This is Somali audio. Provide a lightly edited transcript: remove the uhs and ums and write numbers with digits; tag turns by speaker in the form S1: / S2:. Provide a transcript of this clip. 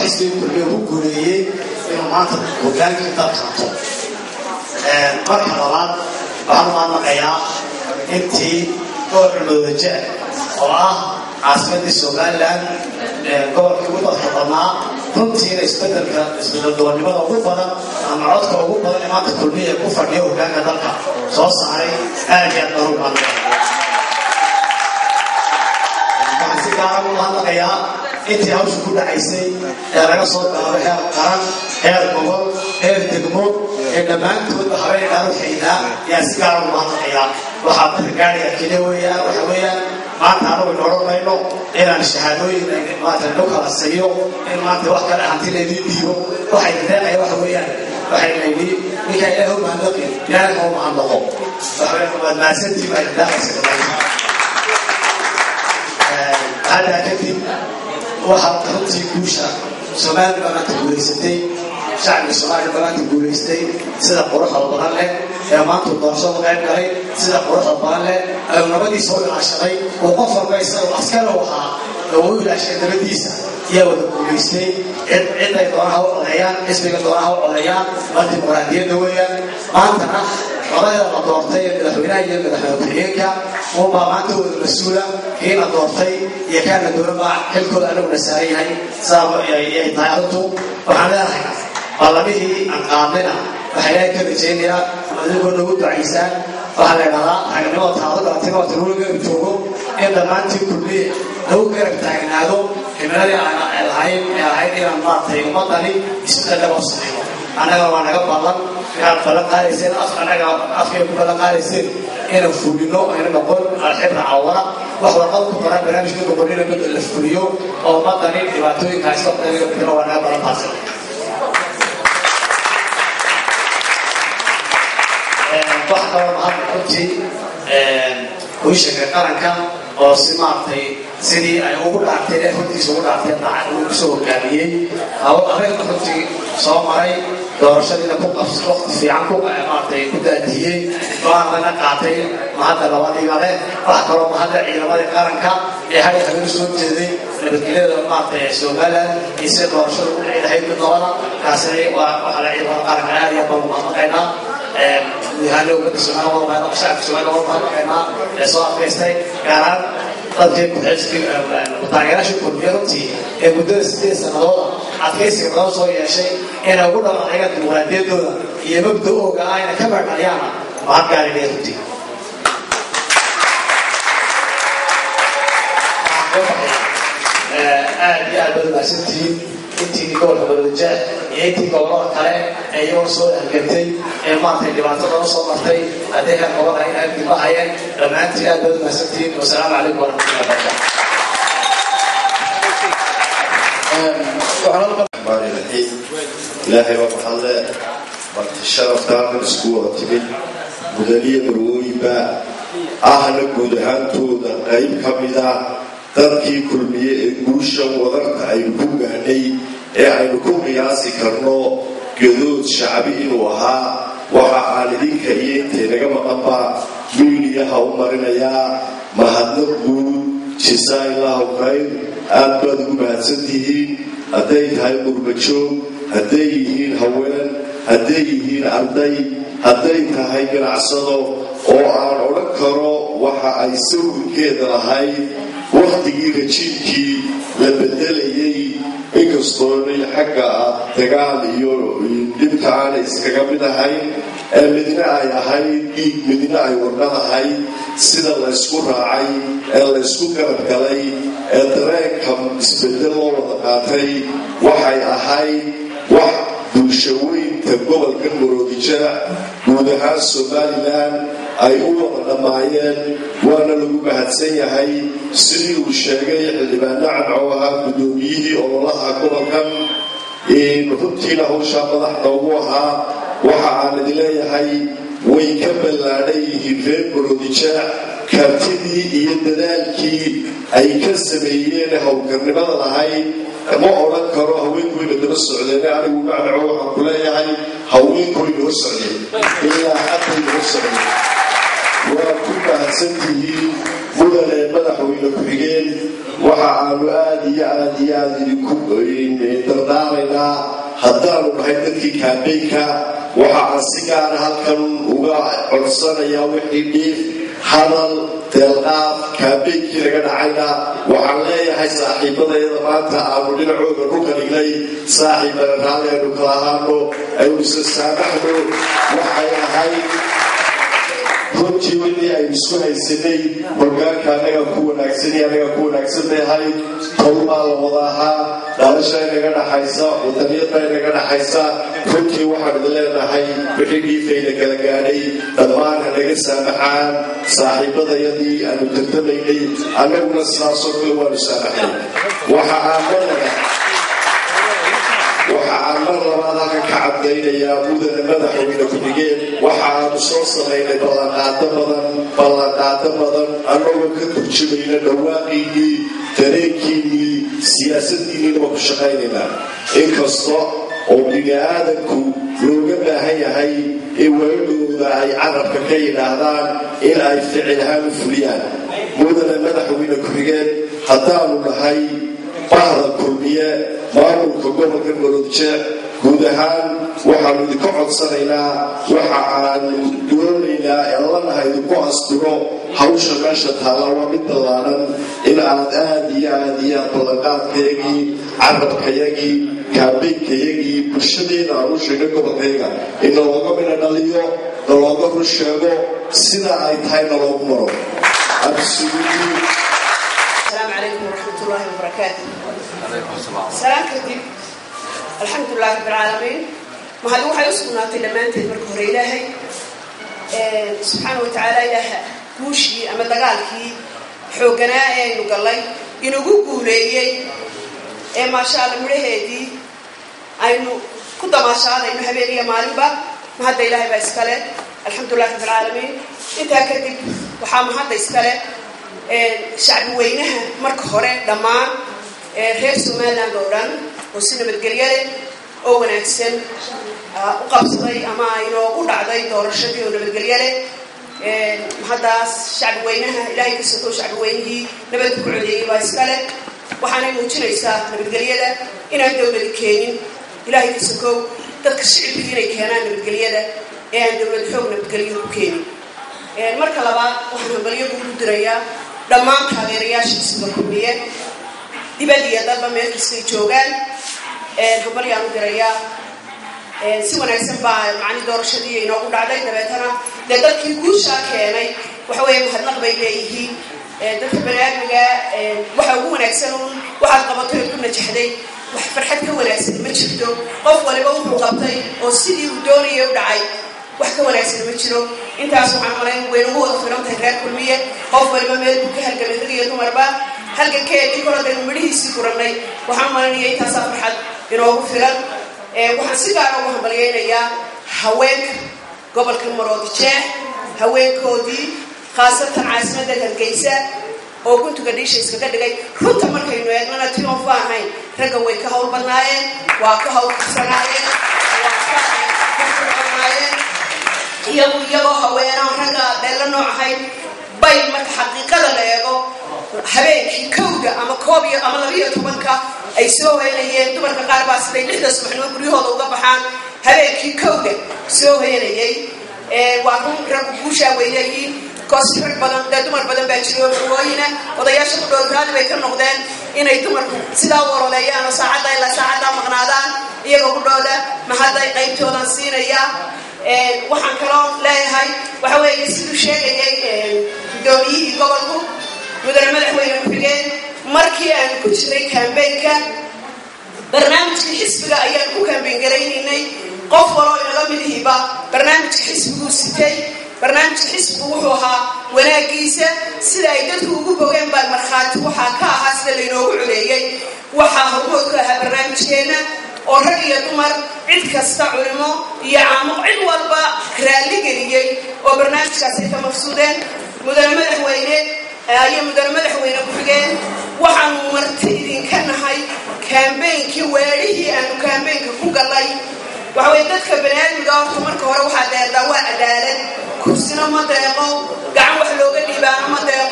S1: وحسبي كلية إنه ما وكان كتاب خطو مرحبا بعد ما نقيا أنتي دور الموجة عاصمة السودان لأن قبل كل خطرنا runtii isbedel doonimada ugu badan ama codka ugu badan maanta kulmiye ku fadhiyo hoggaanka dalka soo saaray aad iyo aad ugu badan waxaan si gaar ah u hadlayaa intii hawsha ku dhacaysay ee laga soo bilaabo heer qaran heer gobol heer degmo ee dhammaantoodba habeen gaar u xidhaa yaa si gaar ah u hadlayaa waxaa gaariga keliya waxa weeyaan maanta anagu noqonayno inaan shahaadooyin maanta loo kala siiyo in maanta wax kale hanti leedii dhiibo waxay deeqay waxa weeyaan waxay leeyihiin ninka ilaahay ma handaqin ilaahay ma handaqo waxay maasantii baa deeqaysaa hada kadib waxa runtii guusha Soomaaliya maanta guuleysatay shacabka Soomaaliya maanta guuleystay sida quruxda badan leh ee maanta doorashada qayb galay sida quruxda badan leh ay nabadii soo ilaashaday oo qof walba isaga askar u ahaa oo uu ilaashay nabadiisa iyo wada guuleystay cid ay doonaha u codeeyaan ismiga doonaha u codeeyaan markii dimuqraadiyadda weeyaan maantana qodayda la doortay ee madaxweynaha iyo madaxweyne-ku-xigeenka uunbaa maanta wada mas-uula kii la doortay iyo kaan la doonaba xilkooda anaguna saaran yahay sabab ay tahay arrintu waxaan leedahay ballamihii aan qaadnayna waxaa ilaahay ka rajaynayaa adigoo nagu ducaysaan waxaa la idhahdaa ragnimada taado dhalatay oo tanuula garab joogo in dhammaantii kulmiye lagu garab taagnaado himiladii aan lahayn inaan maartay ummadani isbedel u samayno annaga waa naga ballan inaad ballan qaadayseen annaga afkay ku ballan qaadayseen inaan fulino ayna noqon alxibra cawara wax warqad ku qoran barnaamijka noqonina mid la fuliyo oo ummadani dhibaatooyinka isbedeliga bixino waa naga ballan qaadsan wax kaloo hadda runtii wiishanka qaranka oo si maartay sidii ay ugu dhaarteen ee runtiisa ugu dhaarteen dhacay uu kusoo hogaamiyey arrinta runtii soo maray doorashadiina ku qabsay waqti fiican ku maartay ku daadiyey go-aankana qaatay mahadda labadiiba leh wax kaloo mahadda ciidamadii qaranka ee haya habeen soo jeeday nabadgelyada maartay Somaliland iyo sida doorashada u dhici lahayd mid nabada kaasina waxaa la ciidamada qaranka aad iyo aad mahadnaqaynaa وهذا هو السؤال والله أنا أشعر السؤال والله أنا سؤال كيستي كاران تجيب حسب وتعيرش كل بيرتي المدرس ليس نضال عكيس الرأس ويا شيء أنا أقول لك حاجة المولدين دول يبدأوا كأنا كبر مليانة ما قال لي بيرتي يا بدر ستي intii gobolka Badaljaah iyo intii gobolada kale ee iyagoo soo halgamtay ee maanta dhibaatada soo martay adeega gobolka ay dibahayeen dhammaantii aad baad mahadsantiin wassalaamu calaykum warahmatullahi
S2: wabarakatuh ilaahay waa mahadle marti sharaftaan isku wada timid mudaniye marwooyinba ahna guud ahaantooda qayb ka mida dadkii kulmiye ee guusha wadarta aynu ku gaadhay ee aynu ku qiyaasi karno gadood shacbi inuu ahaa waxa aan idinka iyo intay naga maqanba miiliyaha u marinayaa mahadnaq guud jisaa ilaahu khayr aad baad ugu mahadsantihiin hadday tahay qurbajoog hadday yihiin haween hadday yihiin arday hadday tahay ganacsado oo aan odhan karo waxa ay sawirkeeda lahayd waqtigii rajiibkii la bedelayay inkastoonay xagga dagaal iyo dhibka aanay iskaga mid ahayn ee midna ay ahayd dhiig midna ay warqad ahayd sida la ysku raacay ee la ysku garab galay ee dareenka isbedel loo wada qaatay waxay ahayd wax bulshaweynta gobolka Maroodijeex guud ahaan Somaliland ay u wada dhammaayeen waana lagu mahadsan yahay sidii uu sheegay xildhibaano cadco ahaa gudoomiyihii ololaha gobolkan runtiina hawshaa madaxda ugu ahaa waxa aan idin leeyahay way ka ballaadhan yihiin reer Maroodijeex kartidii iyo dadaalkii ay ka sameeyeen howlkarnimada lahayd ma odhan karo haweenkuyna daba socdeen anigu macnaco waxaan ku leeyahay haweenkuyna hor socdeen ilaa xaqayna hor socdeen waa ku mahadsantihiin mudane madaxweyne ku-xigeen waxa aanu aad iyo aad idinku dardaa ahay dadkii kaambeynka waxa aan si gaar halkan uga codsanayaa wixii dhiif hadal deelqaaf kaambeynkii laga dhacayna waxaan leeyahay saaxiibadayada maanta aanu dhinacooda dhulka dhignay saaxiibana raalli aynu kala ahaano aynu isa saamaxno waxay ahay runtii wixii aynu isku haysanay hogaanka anaga ku wanaagsan iyo anaga ku wanaagsan bay ahayd tolbaa la wada ahaa dhalasha inaga dhaxaysa wadaniyadba inaga dhaxaysa runtii waxaan idin leenahay wixii dhiifayna kala gaadhay dhammaan hanaga saamaxaan saaxiibadayadii aanu tartamaynay annaguna sidaasoo kale waanu saamaxnay waxa aan mar labaad halkan ka cadaynayaa mudane madaxweyne ku-xigeen waxa aanu soo samaynay ballanqaado badan annagoo ka turjumayna dhawaaqiinii dareenkiinii siyaasadiinniinaba ku shaqaynaynaa inkasta oo bini aadanku looga baahan yahay ee waladooda ay carabka ka yidhaahdaan in ay ficilhaan u fuliyaan mudane madaxweyne ku-xigeen haddaanu nahay bahda kulmiye maamulka gobolka maroodjeex guud ahaan waxaanu idinka codsanaynaa waxa aanu doonaynaa ee allanaha idinku asturo hawsha meesha taalla waa mid ballaaran in aad aad iyo aad ballanqaadkayagii carabkayagii kaambeynkayagii bulshadeena aanu sheegay gobolkayaga in nalooga mina dhaliyo nalooga run sheego sida ay tahay naloogu maro
S3: السلام عليكم ورحمة الله وبركاته. سلام كتير. الحمد لله رب العالمين. ما هذا هو حيوسكنا تلمانتي بركور إلهي سبحانه وتعالى إله وشي أما دقالكي حوقنا إنه قال لي إنه قولي ما شاء الله مريهدي إنه كنت ما شاء الله إنه هبيري مالبا ما هذا إلهي بإسكاله الحمد لله رب العالمين. أنت كتير وحام هذا إسكاله shacbi weynaha marka hore dhammaan reer Soomaaliland oo dhan oo si nabadgelyo leh oo wanaagsan u qabsaday ama inoo u dhacday doorashadii oo nabadgelyo leh hadaas shacbi weynaha ilaahay ka soo shacbi weynihii nabad ku codeeyay waa iskale waxaana muujinaysaa nabadgelyada inaan dawlad keenin ilaahay ka soo dadka shacbiga inay keenaan nabadgelyada ee aan dawlad xoog nabadgelyo ku keenin marka labaad waxaan nabadgelyo u dirayaa dhammaan taageerayaashiisa kulmiye dibadda dalba meel kasta joogaan hubalyaan u dirayaa si wanaagsan baa macni doorashadii inoo dhacday dabeetana dadkii guusha keenay waxa weeye mahadnaq bay leeyihiin dadka banaadmiga waxa ugu wanaagsan waxaad qabatay ku najaxday wax farxad ka wanaagsan ma jirto qof waliba wuxuu qabtay oo sidii uu doonayay u dhacay wax ka wanaagsan ma jiro intaas waxaan qalayn weyn ugu wada filantahay reer kulmiye qof waliba meel ku halgamay rag iyo dumarba halgankeedii korodeen midhiisii kuranay waxaan malinayay taas farxad inoogu filan waxaan si gaar ah ugu hambalyeeynaya haweenka gobolka Maroodijeex haweenkoodii khaasatan caasimadda Hargeysa oo kuntuga dhiisha iskaga dhigay runta markaynu eegnana tii faahayn ragga way ka hawl badnaayeen waa ka hawl kusanaayeen iyagoo haweenaan ragga dheela noocahay bay marka xaqiiqada la eego habeenkii kowda ama koob iyo ama 12 ay soo helayeen dumarka qaar baa siday 6 subaxnimo guryahooda uga baxaan habeenkii kowda soo helayay waa rag guusha weeyeen koosfir badan dumar badan baa jiro haweenina odayaasha ku dhowraad bay ka noqdeen inay dumarku sidaa waroleeyaan saacada ilaa saacada maqnaadaan iyagoo ku dhowda ma haday qaybtoodan siinaya waxaan kaloo leeyahay waxa weeye sidoo sheegayay dooniyii gobolku mudane madaxweyne ku-xigeen markii aan ku jiray campaign-ka barnaamijka xisbiga ayaan ku campaign garaynay qof waloo inaga midhiiba barnaamijka xisbigu sitay barnaamijka xisbigu wuxuu ahaa wanaagiisa sida ay dadku ugu bogeen baa marxaati waxa ka ahaa sida laynoogu codeeyay waxa hormood ka ahaa barnaamijkeena oo rag iyo dumar cid kasta culimo iyo caamo cid walba raali geliyay oo barnaamijkaas ay ka mafsuudeen mudane madaxweyne ku-xigeen waxaan marti idinka nahay campaign-kii weerihii aanu campaign-ka ku galay waxa weeye dadka banaadmiga horta marka hore waxaa deeqdaa waa cadaalad kursina ma deeqo gacan wax looga dhiibaana ma deeqo